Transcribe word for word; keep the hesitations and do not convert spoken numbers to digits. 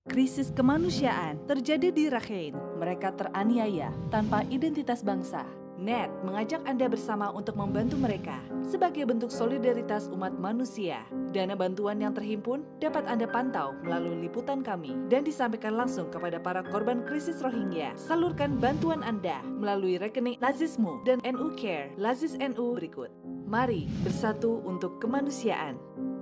Krisis kemanusiaan terjadi di Rakhine. Mereka teraniaya tanpa identitas bangsa. N E T mengajak Anda bersama untuk membantu mereka sebagai bentuk solidaritas umat manusia. Dana bantuan yang terhimpun dapat Anda pantau melalui liputan kami dan disampaikan langsung kepada para korban krisis Rohingya. Salurkan bantuan Anda melalui rekening Lazismu dan N U Care Lazis N U berikut. Mari bersatu untuk kemanusiaan.